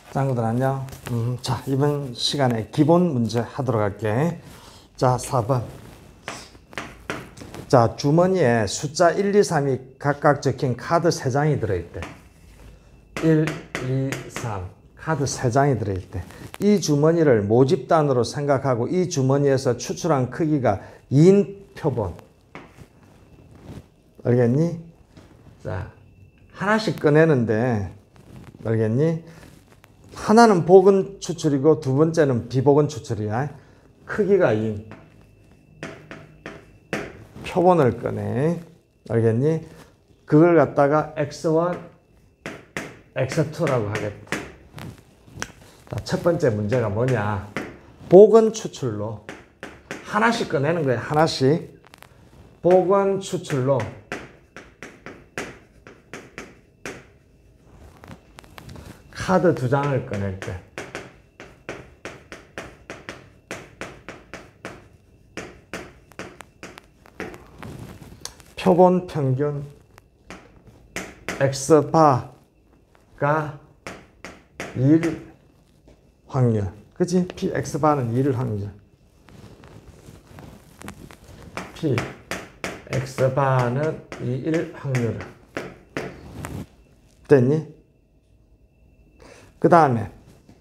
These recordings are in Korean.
친구들 안녕. 자, 이번 시간에 기본 문제 하도록 할게. 자, 4번. 자, 주머니에 숫자 1, 2, 3이 각각 적힌 카드 3장이 들어있대. 1, 2, 3. 카드 3장이 들어있대. 이 주머니를 모집단으로 생각하고 이 주머니에서 추출한 크기가 2인 표본. 알겠니? 자, 하나씩 꺼내는데, 알겠니? 하나는 복은 추출이고 두 번째는 비복은 추출이야. 크기가 2인. 표본을 꺼내. 알겠니? 그걸 갖다가 x1, x2라고 하겠다. 자, 첫 번째 문제가 뭐냐? 복은 추출로 하나씩 꺼내는 거야. 하나씩. 복은 추출로 카드 2장을 꺼낼 때 표본 평균 X바가 2일 확률. 그치? P X바는 2일 확률. P X바는 2일 확률. 됐니? 그 다음에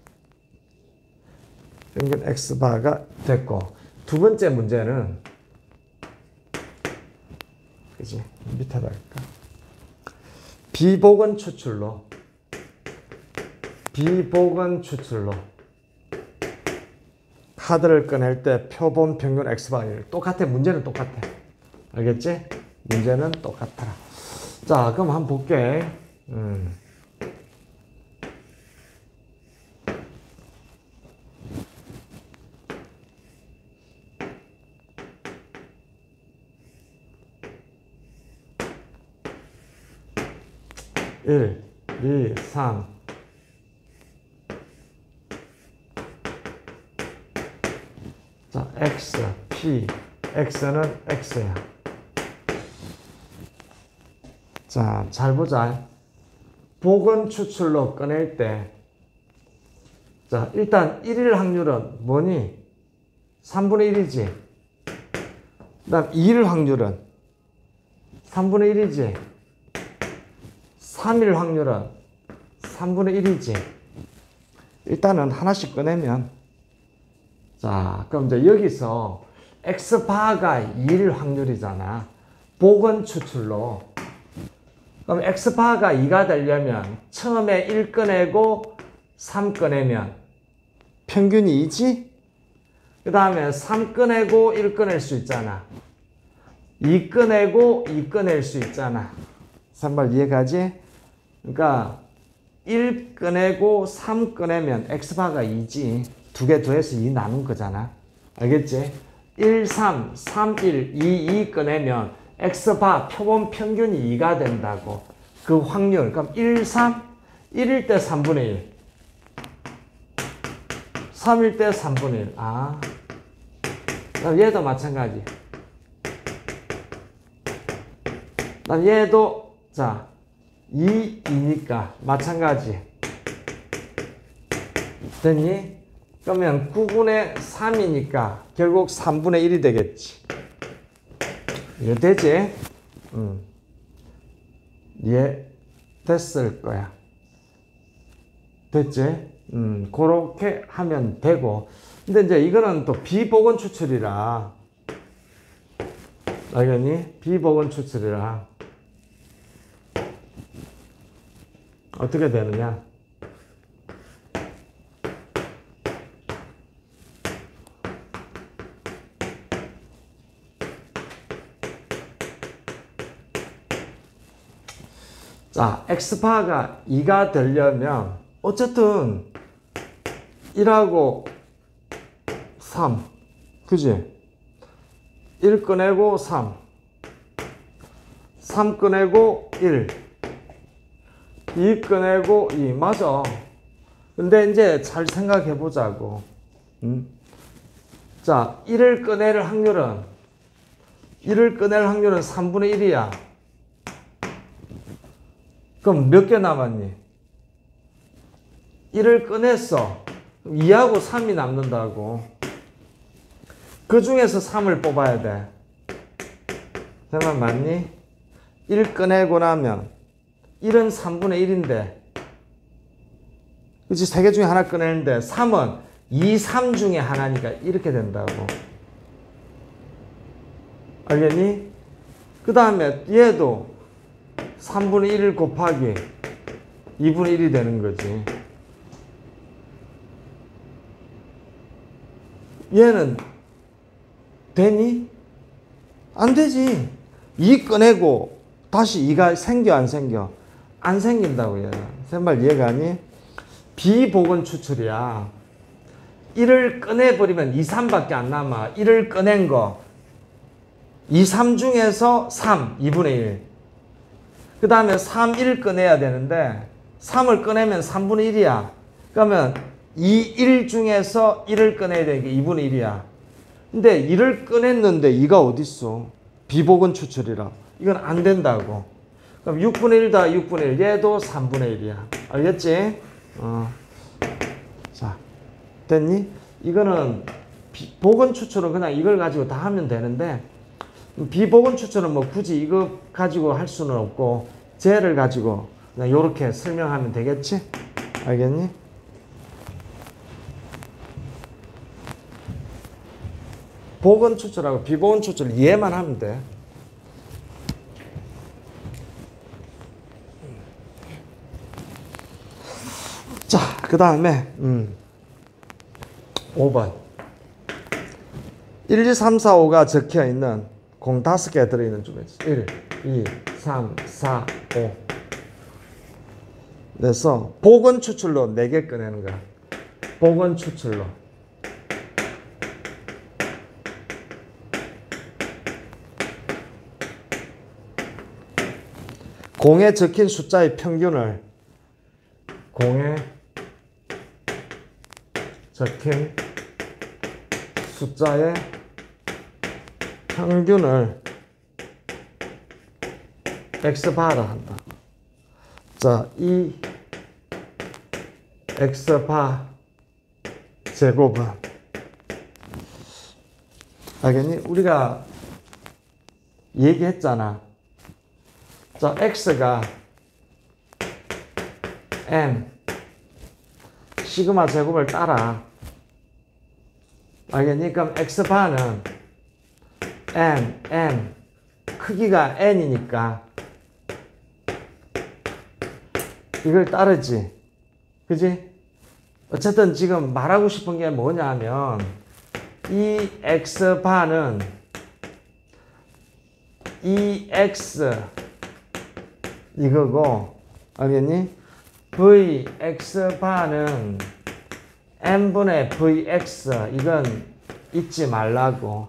평균 X바가 됐고, 두 번째 문제는 그지? 밑에다 할까? 비복은 추출로 카드를 꺼낼 때 표본 평균 X바율 똑같아. 문제는 똑같아. 알겠지? 문제는 똑같아. 자, 그럼 한번 볼게. 1, 2, 3. 자, X, P, X는 X야. 자, 잘 보자. 복은 추출로 꺼낼 때, 자, 일단 1일 확률은 뭐니? 3분의 1이지. 그 다음 2일 확률은 3분의 1이지. 3일 확률은 3분의 1이지. 일단은 하나씩 꺼내면, 자, 그럼 이제 여기서 X바가 2일 확률이잖아. 복은 추출로. 그럼 X바가 2가 되려면 처음에 1 꺼내고 3 꺼내면 평균이 2지? 그 다음에 3 꺼내고 1 꺼낼 수 있잖아. 2 꺼내고 2 꺼낼 수 있잖아. 3발 이해가지? 그러니까 1 꺼내고 3 꺼내면 X바가 2지. 두 개 더해서 2 나눈 거잖아. 알겠지? 1, 3, 3, 1, 2, 2 꺼내면 X바 표본 평균이 2가 된다고. 그 확률. 그럼 1, 3, 1일 때 3분의 1. 3일 때 3분의 1. 아. 그럼 얘도 마찬가지. 그럼 얘도, 자, 2이니까 마찬가지. 됐니? 그러면 9분의 3이니까 결국 3분의 1이 되겠지. 이해 되지? 이해 됐을 거야. 됐지? 그렇게 하면 되고. 근데 이제 이거는 또 비복은 추출이라. 알겠니? 비복은 추출이라. 어떻게 되느냐? 자, X바가 2가 되려면 어쨌든 1하고 3, 그지? 1 꺼내고 3, 3 꺼내고 1, 2 꺼내고 2. 맞아. 근데 이제 잘 생각해 보자고. 자, 1을 꺼낼 확률은 3분의 1이야. 그럼 몇 개 남았니? 1을 꺼냈어. 2하고 3이 남는다고. 그 중에서 3을 뽑아야 돼. 정말 맞니? 1 꺼내고 나면 1은 3분의 1인데 그치? 3개 중에 하나 꺼내는데 3은 2, 3 중에 하나니까 이렇게 된다고. 알겠니? 그 다음에 얘도 3분의 1 곱하기 2분의 1이 되는 거지. 얘는 되니? 안 되지. 2 꺼내고 다시 2가 생겨 안 생겨? 안 생긴다고 얘는. 정말 이해가 가니? 비보건 추출이야. 1을 꺼내버리면 2, 3밖에 안 남아. 1을 꺼낸 거 2, 3 중에서 3, 2분의 1. 그 다음에 3, 1 꺼내야 되는데 3을 꺼내면 3분의 1이야. 그러면 2, 1 중에서 1을 꺼내야 되니까 2분의 1이야. 근데 1을 꺼냈는데 2가 어딨어? 비보건 추출이라. 이건 안 된다고. 그럼 6분의 1다 6분의 1. 얘도 3분의 1이야. 알겠지? 자, 됐니? 이거는 보건 추출은 그냥 이걸 가지고 다 하면 되는데 비보건 추출은 뭐 굳이 이거 가지고 할 수는 없고 쟤를 가지고 그냥 요렇게 설명하면 되겠지? 알겠니? 보건 추출하고 비보건 추출 이해만 하면 돼. 자, 그 다음에 5번 1, 2, 3, 4, 5가 적혀있는 공 5개 들어있는 중에서 1, 2, 3, 4, 5 그래서 보건 추출로 4개 꺼내는 거야. 보건 추출로. 공에 적힌 숫자의 평균을 공에 적힌 숫자의 평균을 x바라 한다. 자, 이 x바 제곱은 알겠니? 우리가 얘기했잖아. 자, x가 m 시그마 제곱을 따라. 알겠니? 그럼 x바는 m 크기가 n이니까 이걸 따르지. 그지? 어쨌든 지금 말하고 싶은 게 뭐냐면 이 x바는 이 x 이거고 알겠니? vx바는 n분의 vx 이건 잊지 말라고.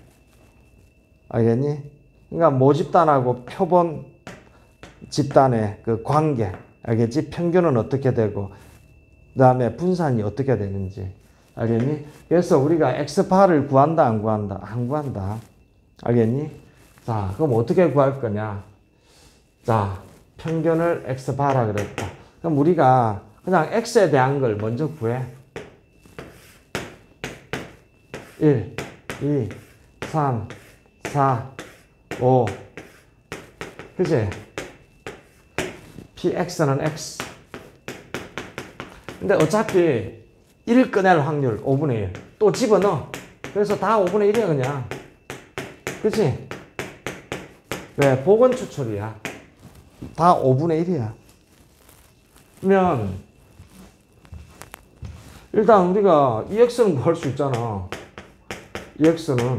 알겠니? 그러니까 모집단하고 표본 집단의 그 관계 알겠지? 평균은 어떻게 되고 그 다음에 분산이 어떻게 되는지 알겠니? 그래서 우리가 x바를 구한다 안 구한다? 안 구한다. 알겠니? 자, 그럼 어떻게 구할 거냐? 자, 평균을 x바라 그랬다. 그럼 우리가 그냥 x에 대한 걸 먼저 구해. 1, 2, 3, 4, 5 그치? px는 x 근데 어차피 1 꺼낼 확률 5분의 1 또 집어넣어. 그래서 다 5분의 1이야 그냥. 그치? 왜? 보건 추출이야. 다 5분의 1이야. 그러면 일단 우리가 이 x는 구할 수 있잖아. 이 x는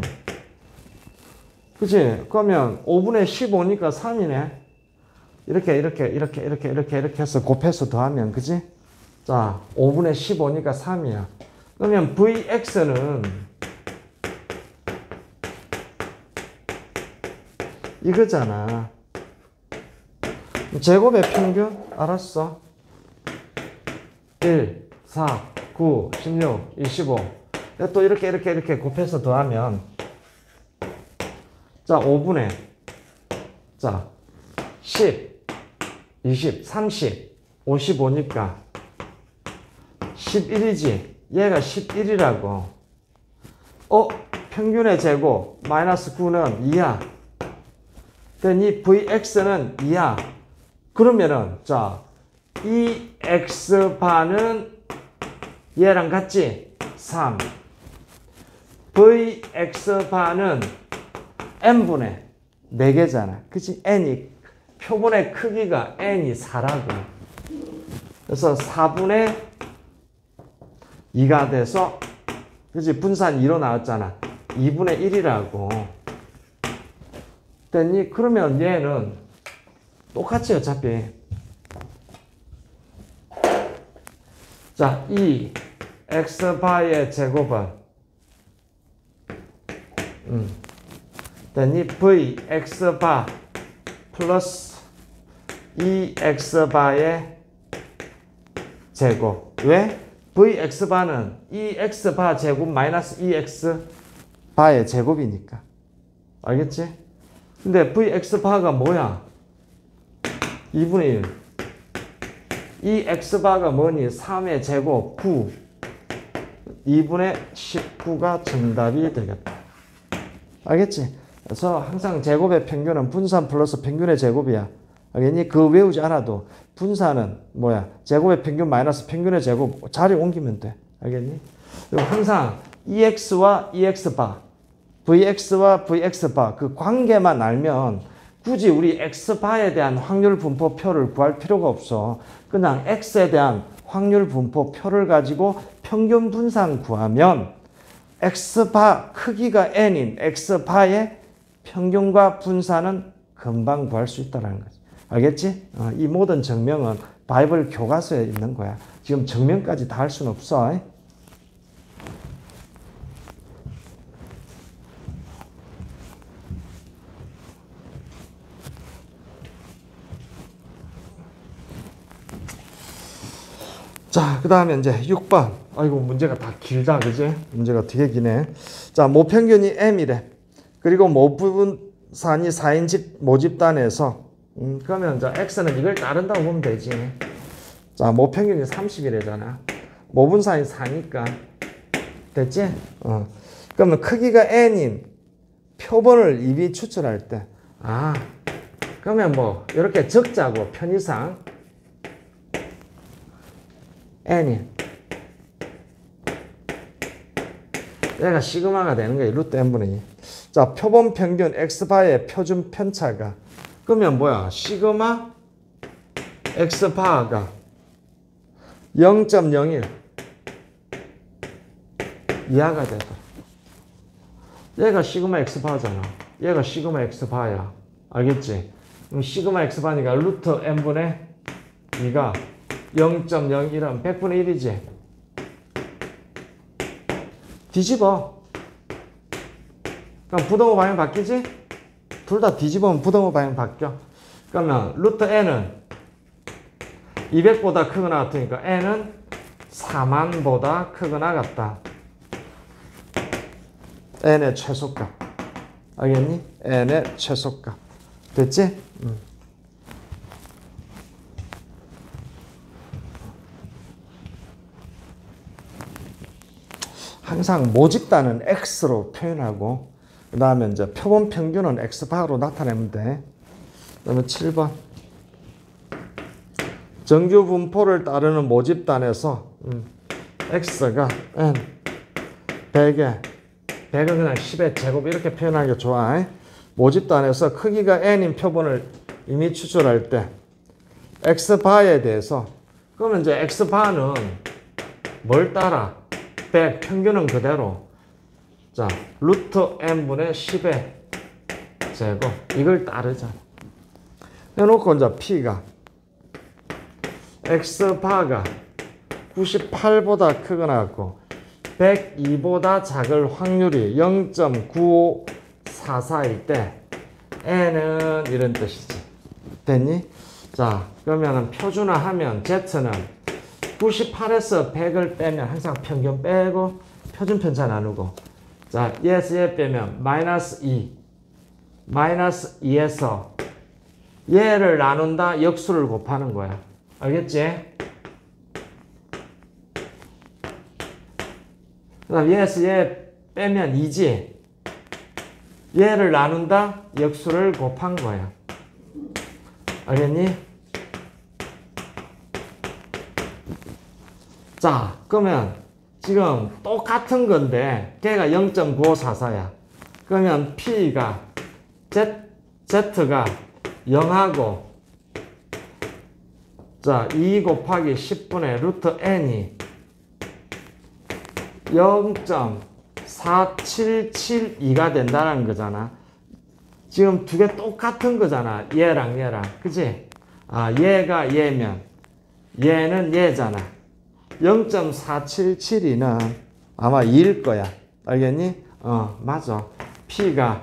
그치? 그러면 5분의 15니까 3이네. 이렇게 해서 곱해서 더하면 그치? 자, 5분의 15니까 3이야. 그러면 vx는 이거잖아. 제곱의 평균 알았어. 1, 4, 9, 16, 25. 또 이렇게 곱해서 더하면 자 5분의 자 10, 20, 30, 55니까 11이지. 얘가 11이라고. 평균의 제곱 마이너스 9는 2야. 이 Vx는 2야. 그러면은 자, 이 X바는 얘랑 같지? 3. Vx바는 n분의 4개잖아. 그치? n이, 표본의 크기가 n이 4라고. 그래서 4분의 2가 돼서, 그치? 분산 2로 나왔잖아. 2분의 1이라고. 됐니? 그러면 얘는 똑같지, 어차피. 자, 이 x바의 제곱은 됐니? vx바 플러스 2x바의 제곱. 왜? vx바는 2x바 제곱 마이너스 2x바의 제곱이니까. 알겠지? 근데 vx바가 뭐야? 2분의 1. 이 x바가 뭐니? 3의 제곱 9. 2분의 19가 정답이 되겠다. 알겠지? 그래서 항상 제곱의 평균은 분산 플러스 평균의 제곱이야. 알겠니? 그거 외우지 않아도 분산은 뭐야? 제곱의 평균 마이너스 평균의 제곱 자리 옮기면 돼. 알겠니? 그리고 항상 EX와 EX바, VX와 VX바 그 관계만 알면 굳이 우리 X바에 대한 확률 분포표를 구할 필요가 없어. 그냥 X에 대한 확률 분포표를 가지고 평균 분산 구하면 X바 크기가 N인 X바의 평균과 분산은 금방 구할 수 있다는 거지. 알겠지? 이 모든 증명은 바이블 교과서에 있는 거야. 지금 증명까지 다 할 수는 없어. 자, 그 다음에 이제 6번. 아이고, 문제가 다 길다, 그지? 문제가 되게 기네. 자, 모평균이 m이래. 그리고 모분산이 4인 모집단에서, 그러면 이제 x는 이걸 따른다고 보면 되지. 자, 모평균이 30이래잖아. 모분산이 4니까. 됐지? 그러면 크기가 n인 표본을 이미 추출할 때, 그러면 뭐, 이렇게 적자고, 편의상. n이 얘가 시그마가 되는 거예요. 루트 n분의 2. 자, 표본 평균 x바의 표준 편차가 그러면 뭐야? 시그마 x바가 0.01 이하가 되더라. 얘가 시그마 x바잖아. 얘가 시그마 x바야. 알겠지? 그럼 시그마 x바니까 루트 n분의 2가 0.01은 100분의 1이지. 뒤집어. 그럼 부등호 방향 바뀌지? 둘 다 뒤집으면 부등호 방향 바뀌어. 그러면 루트 n은 200보다 크거나 같으니까 n은 4만보다 크거나 같다. n의 최소값. 알겠니? n의 최소값. 됐지? 항상 모집단은 x로 표현하고 그 다음에 이제 표본 평균은 x바로 나타내면 돼. 그 다음에 7번 정규 분포를 따르는 모집단에서 x가 n 100에 100은 그냥 10의 제곱 이렇게 표현하는 게 좋아. 모집단에서 크기가 n인 표본을 이미 추출할 때 x바에 대해서 그러면 이제 x바는 뭘 따라? 100 평균은 그대로. 자, 루트 n분의 10의 제곱 이걸 따르자. 해놓고 이제 p가 x바가 98보다 크거나 같고 102보다 작을 확률이 0.9544일 때 n은 이런 뜻이지. 됐니? 자, 그러면은 표준화하면 z는 98에서 100을 빼면 항상 평균 빼고 표준 편차 나누고 자, 얘에서 얘 빼면 마이너스 2 마이너스 2에서 얘를 나눈다 역수를 곱하는 거야. 알겠지? 그 다음 얘에서 얘 빼면 2지. 얘를 나눈다? 역수를 곱한 거야. 알겠니? 자, 그러면 지금 똑같은 건데 걔가 0.9544야. 그러면 P가 Z가 0하고 자, 2 곱하기 10분의 루트 n이 0.4772가 된다는 거잖아. 지금 두 개 똑같은 거잖아. 얘랑 얘랑. 그치? 아, 얘가 얘면 얘는 얘잖아. 0.4772는 아마 2일 거야. 알겠니? 맞아. P가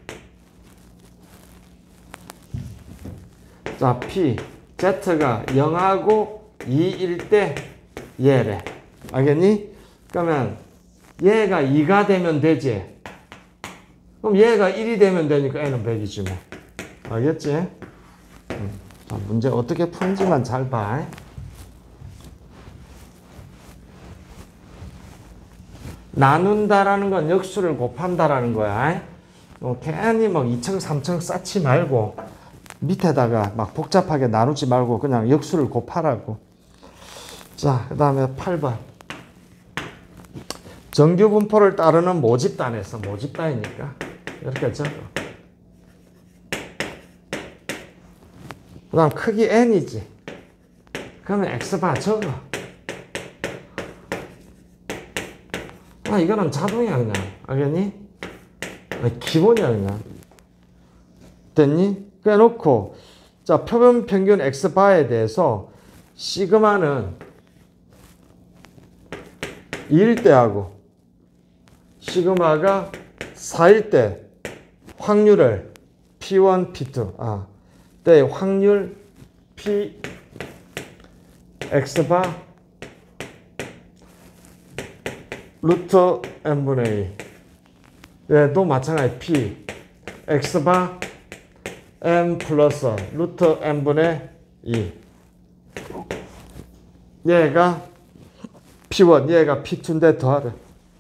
자, P Z가 0하고 2일 때 얘래. 알겠니? 그러면 얘가 2가 되면 되지. 그럼 얘가 1이 되면 되니까 N은 100이지 뭐. 알겠지? 자, 문제 어떻게 푸는지만 잘 봐. 나눈다라는 건 역수를 곱한다라는 거야. 괜히 막 2층, 3층 쌓지 말고 밑에다가 막 복잡하게 나누지 말고 그냥 역수를 곱하라고. 자, 그 다음에 8번. 정규 분포를 따르는 모집단에서, 모집단이니까 이렇게 적어. 그 다음 크기 n이지. 그러면 x바 적어. 이거는 자동이야 그냥. 알겠니? 기본이야 그냥. 됐니? 그래 놓고 자, 표면 평균 x바에 대해서 시그마는 2일 때하고 시그마가 4일 때 확률을 P1, P2 때 확률 P x바 루트 n분의 2 얘도 마찬가지 P x바 n 플러스 루트 n분의 2 얘가 P1 얘가 P2인데 더하래.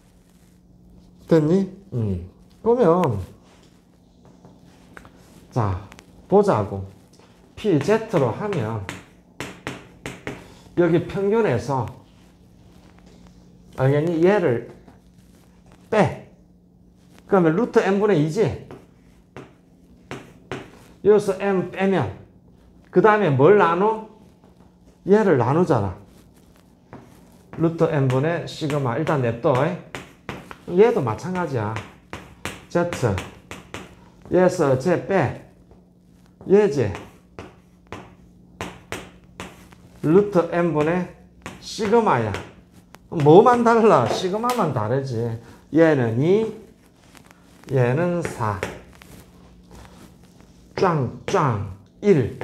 됐니? 그러면 자 보자고. PZ로 하면 여기 평균에서 알겠니? 얘를 빼. 그러면 루트 n분의 2지? 여기서 n 빼면 그 다음에 뭘 나눠? 얘를 나누잖아. 루트 n분의 시그마. 일단 냅둬. 얘도 마찬가지야. Z 얘에서 쟤 빼. 얘지. 루트 n분의 시그마야. 뭐만 달라? 시그마만 다르지. 얘는 2, 얘는 4. 짱짱 1.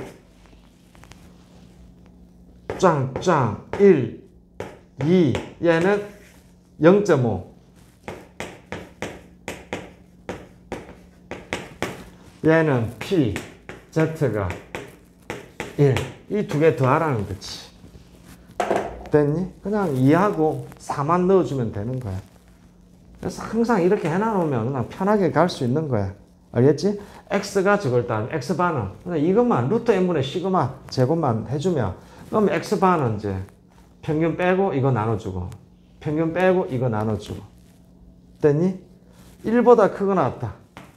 짱짱 1, 2. 얘는 0.5. 얘는 P, Z가 1. 이 두 개 더하라는 거지. 됐니? 그냥 2하고 4만 넣어주면 되는 거야. 그래서 항상 이렇게 해놔놓으면 그냥 편하게 갈 수 있는 거야. 알겠지? X가 저걸 따면 X바는 그냥 이것만 루트 n분의 시그마 제곱만 해주면 그럼 X바는 이제 평균 빼고 이거 나눠주고 평균 빼고 이거 나눠주고 됐니? 1보다 크거나 같다.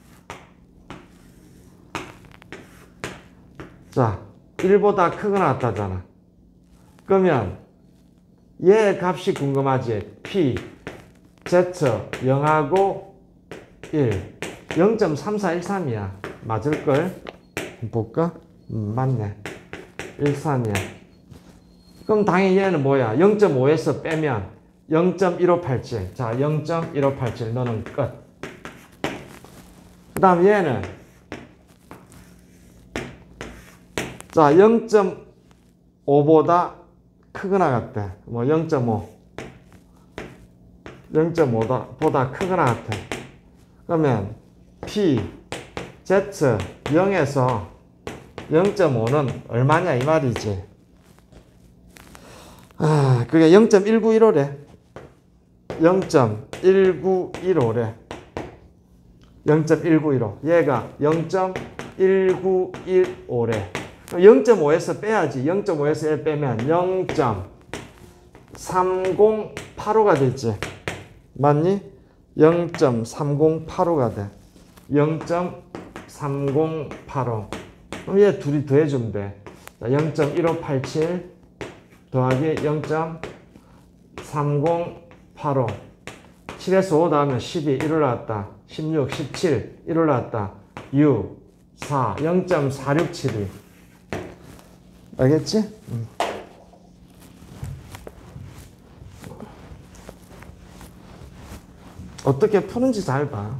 자, 1보다 크거나 같다잖아. 그러면 얘 값이 궁금하지? P, Z 0하고 1 0.3413이야. 맞을걸? 볼까? 맞네. 13이야. 그럼 당연히 얘는 뭐야? 0.5에서 빼면 0.1587. 자, 0.1587 너는 끝. 그 다음 얘는 자, 0.5보다 크거나 같대. 뭐 0.5. 0.5보다 크거나 같아. 그러면 P, Z 0에서 0.5는 얼마냐 이 말이지. 그게 0.191호래. 0.191. 0.1915래. 0.1915. 얘가 0.1915래. 0.5에서 빼야지. 0.5에서 얘 빼면 0.3085가 되지. 맞니? 0.3085가 돼. 0.3085. 그럼 얘 둘이 더해주면 돼. 0.1587 더하기 0.3085. 7에서 5 더하면 12, 1 올라왔다. 16, 17, 1 올라왔다. 6, 4, 0.4672. 알겠지? 어떻게 푸는지 잘 봐.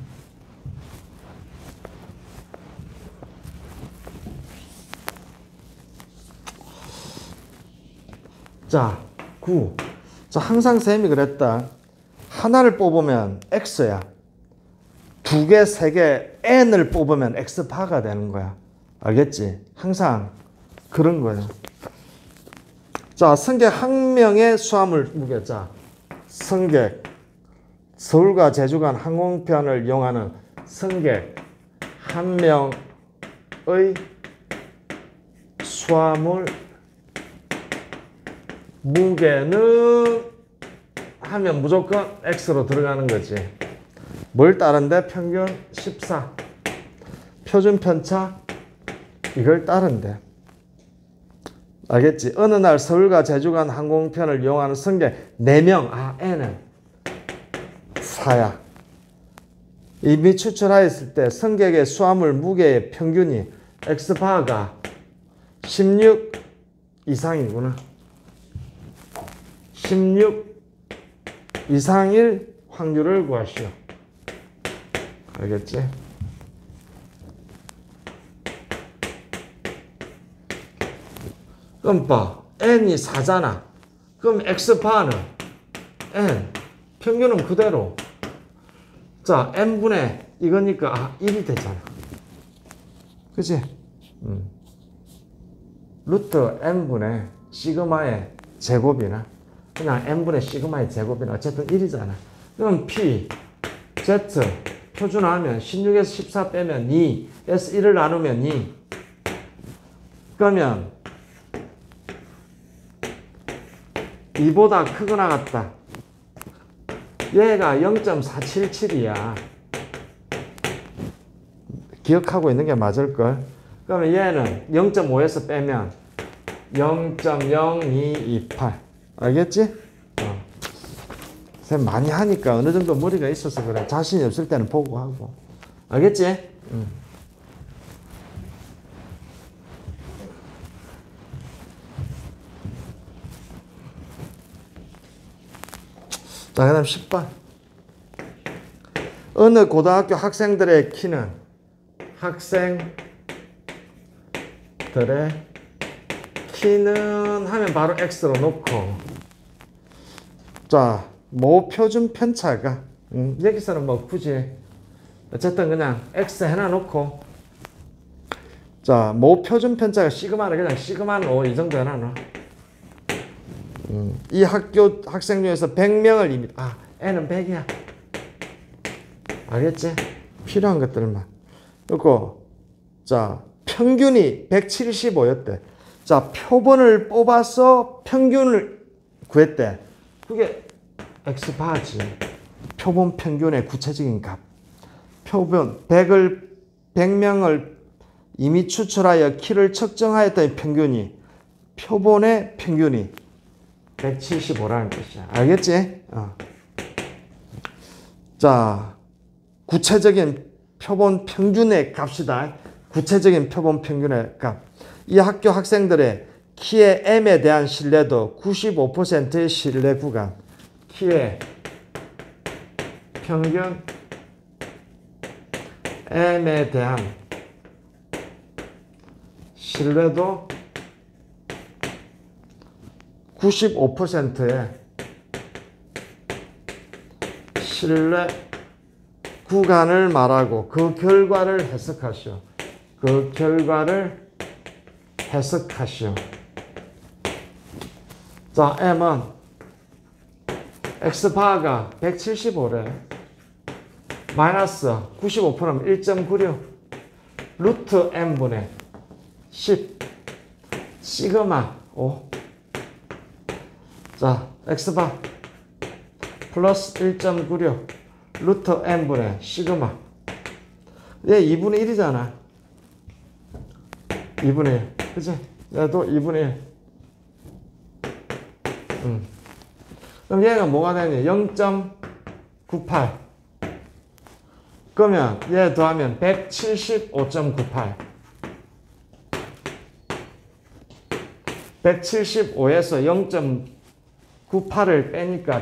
자, 9. 자, 항상 쌤이 그랬다. 하나를 뽑으면 x야. 두 개, 세 개, n을 뽑으면 x파가 되는 거야. 알겠지? 항상 그런 거야. 자, 승객 한 명의 수화물 무게. 자, 승객. 서울과 제주 간 항공편을 이용하는 승객 한 명의 수화물 무게는 하면 무조건 X로 들어가는 거지. 뭘 따른대? 평균 14. 표준 편차 이걸 따른대. 알겠지? 어느 날 서울과 제주 간 항공편을 이용하는 승객 4명. 아, N은 4야. 이미 추출하였을 때 승객의 수화물 무게의 평균이 X바가 16 이상이구나. 16 이상일 확률을 구하시오. 알겠지? 그럼 봐. n이 4잖아. 그럼 x바는 n. 평균은 그대로. 자, n분의 이거니까 1이 되잖아. 그치? 루트 n분의 시그마의 제곱이나 그냥 n분의 시그마의 제곱이나 어쨌든 1이잖아. 그럼 p, z 표준화하면 16에서 14 빼면 2, s 1을 나누면 2. 그러면 2보다 크거나 같다. 얘가 0.477이야. 기억하고 있는 게 맞을걸? 그러면 얘는 0.5에서 빼면 0.0228. 알겠지? 쌤 많이 하니까 어느 정도 머리가 있어서 그래. 자신이 없을 때는 보고 하고. 알겠지? 자, 그 다음 10번. 어느 고등학교 학생들의 키는 하면 바로 X로 놓고. 자, 모표준 편차가 여기서는 뭐 굳이 어쨌든 그냥 X 해놔 놓고. 자, 모표준 편차가 시그마를 그냥 시그마는 5 이 정도 해놔. 이 학교 학생 중에서 100명을 이미 N은 100이야. 알겠지? 필요한 것들만. 그리고 자, 평균이 175였대. 자, 표본을 뽑아서 평균을 구했대. 그게 X바지. 표본 평균의 구체적인 값. 표본 100명을 이미 추출하여 키를 측정하였더니 평균이 표본의 평균이 175라는 뜻이야. 알겠지? 자, 구체적인 표본 평균의 값이다. 구체적인 표본 평균의 값. 이 학교 학생들의 키의 M에 대한 신뢰도 95%의 신뢰 구간. 키의 평균 M에 대한 신뢰도 95%의 신뢰 구간을 말하고 그 결과를 해석하시오. 그 결과를 해석하시오. 자, M은 X바가 175래. 마이너스 95%면 1.96. 루트 n분의 10. 시그마 5. 자, X바 플러스 1.96. 루트 n분의 시그마. 얘 2분의 1이잖아. 2분의 1. 그치? 얘도 2분의 1. 그럼 얘가 뭐가 되니? 0.98. 그러면 얘 더하면 175.98. 175에서 0.98을 빼니까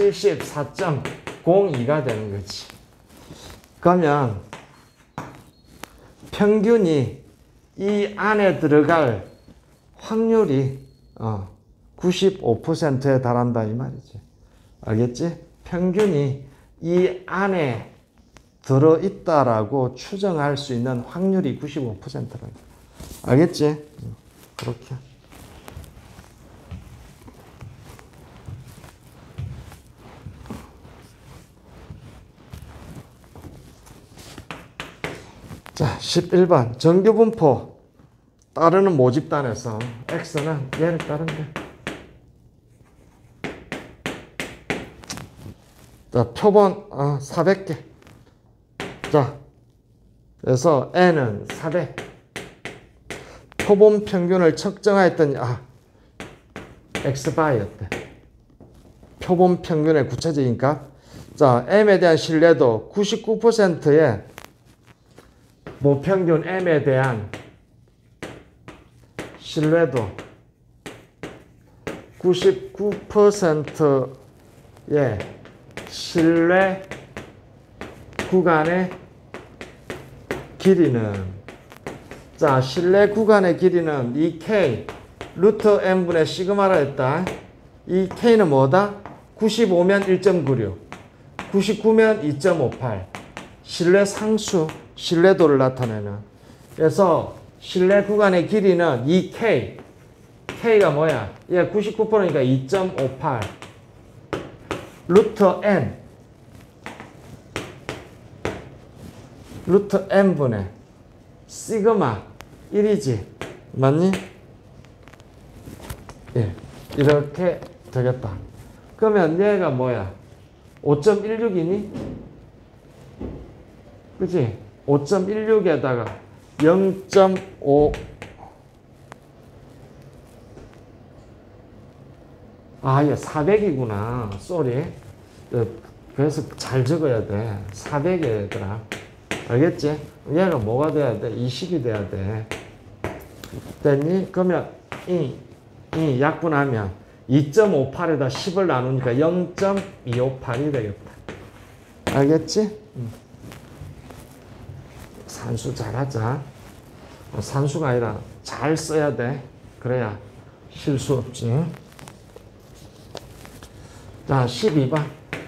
174.02가 되는 거지. 그러면 평균이 이 안에 들어갈 확률이 95%에 달한다 이 말이지. 알겠지? 평균이 이 안에 들어있다라고 추정할 수 있는 확률이 95%라고. 알겠지? 그렇게. 자, 11번. 정규분포 따르는 모집단에서 X는 얘를 따른대. 자, 표본 400개. 자, 그래서 N은 400. 표본 평균을 측정하였더니 X바였대. 표본 평균의 구체적인 값. 자, M에 대한 신뢰도 99%의 모평균 M에 대한 신뢰도 99%의 신뢰 구간의 길이는, 자, 신뢰 구간의 길이는 이 K 루트 n분의 시그마라 했다. 이 K는 뭐다? 95면 1.96, 99면 2.58. 신뢰 상수, 신뢰도를 나타내는. 그래서 신뢰 구간의 길이는 이 K가 뭐야? 얘 99%니까 2.58. 루트 n분의 시그마 1이지. 맞니? 예. 이렇게 되겠다. 그러면 얘가 뭐야? 5.16이니? 그치? 5.16에다가 0.5. 얘 400이구나. 쏘리. 그래서 잘 적어야 돼. 400이야, 얘들아. 알겠지? 얘가 뭐가 돼야 돼? 20이 돼야 돼. 됐니? 그러면 이 약분하면 2.58에다 10을 나누니까 0.258이 되겠다. 알겠지? 산수 잘하자. 산수가 아니라 잘 써야 돼. 그래야 실수 없지. 자, 12번.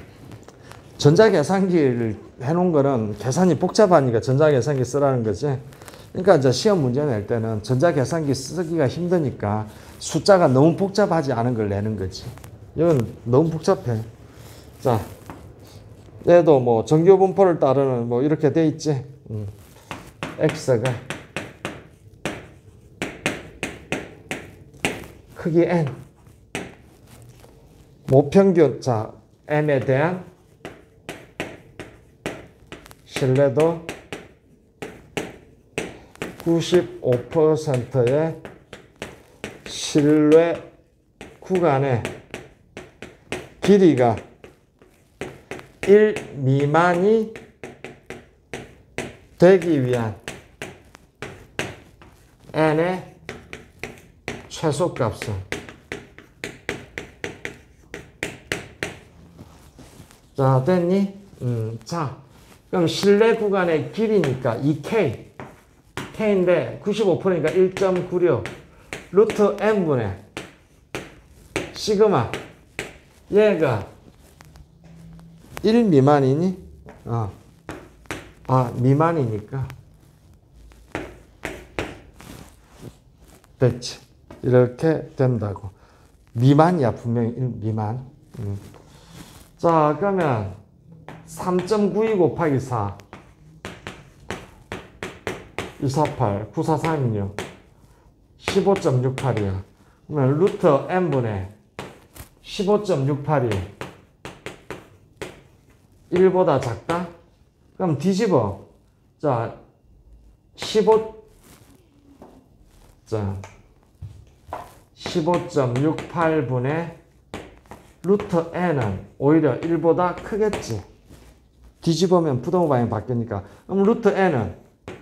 전자계산기를 해놓은 거는 계산이 복잡하니까 전자계산기 쓰라는 거지. 그러니까 이제 시험 문제 낼 때는 전자계산기 쓰기가 힘드니까 숫자가 너무 복잡하지 않은 걸 내는 거지. 이건 너무 복잡해. 자, 얘도 뭐 정규분포를 따르는 뭐 이렇게 돼 있지. X가 크기 n, 모평균, 자, M에 대한 신뢰도 95%의 신뢰 구간의 길이가 1 미만이 되기 위한 n의 최소값은, 자, 됐니? 자, 그럼 신뢰 구간의 길이니까 이 K인데 95%니까 1.96 루트 n분의 시그마, 얘가 1 미만이니? 미만이니까 됐지. 이렇게 된다고. 미만이야, 분명히. 미만. 자, 그러면 3.92 곱하기 4. 248, 9436, 15.68이야. 그러면 루트 n분의 15.68이 1보다 작다? 그럼 뒤집어. 자, 15.68분의 루트 n은 오히려 1보다 크겠지. 뒤집으면 부동호 방향 바뀌니까. 그럼 루트 n은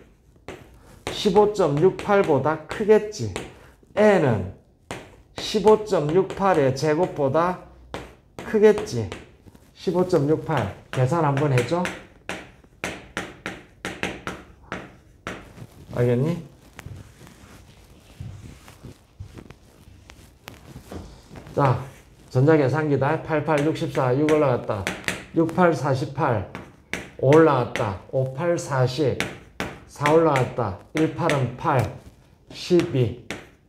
15.68보다 크겠지. n은 15.68의 제곱보다 크겠지. 15.68 계산 한번 해줘. 알겠니? 자, 전자계산기다. 88, 64, 6 올라갔다. 68, 48, 5 올라갔다. 58, 40, 4 올라갔다. 18은 8, 12.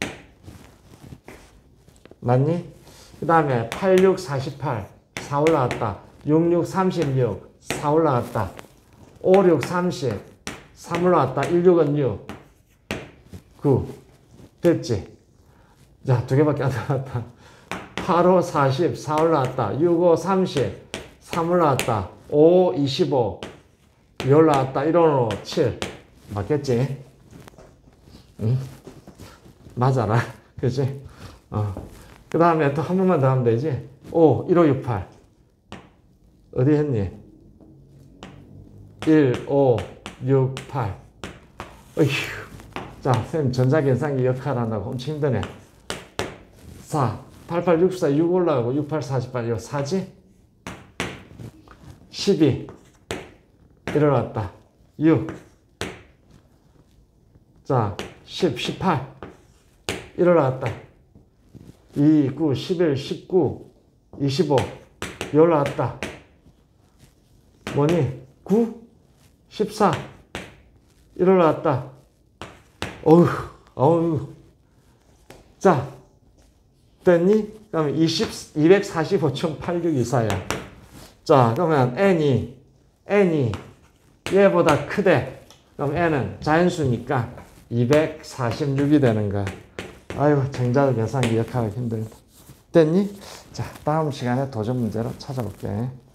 맞니? 그 다음에 86, 48, 4 올라갔다. 66, 36, 4 올라갔다. 56, 30, 3 올라갔다. 16은 6, 9. 됐지? 자, 두 개밖에 안 남았다. 85, 40, 4 올라갔다. 65, 30, 3 올라갔다. 5, 25, 2 올라갔다. 1원으로 7. 맞겠지? 응? 맞아라. 그치? 그 다음에 또 한 번만 더 하면 되지? 5, 1568. 어디 했니? 1, 5, 6, 8. 어휴. 자, 선생님 전자계산기 역할한다고 엄청 힘드네. 4, 88, 64, 6 올라가고 68, 48, 이거 4지? 12. 일어났다. 6. 자, 10, 18. 일어났다. 2, 9, 11, 19, 25. 올라왔다. 뭐니? 9, 14. 일어났다. 어휴. 자, 됐니? 그러면 245.8624야. 자, 그러면 n이 얘보다 크대. 그럼 n은 자연수니까 246이 되는 거야. 아이고, 정자 계산기 역할하기 힘들다. 됐니? 자, 다음 시간에 도전 문제로 찾아볼게.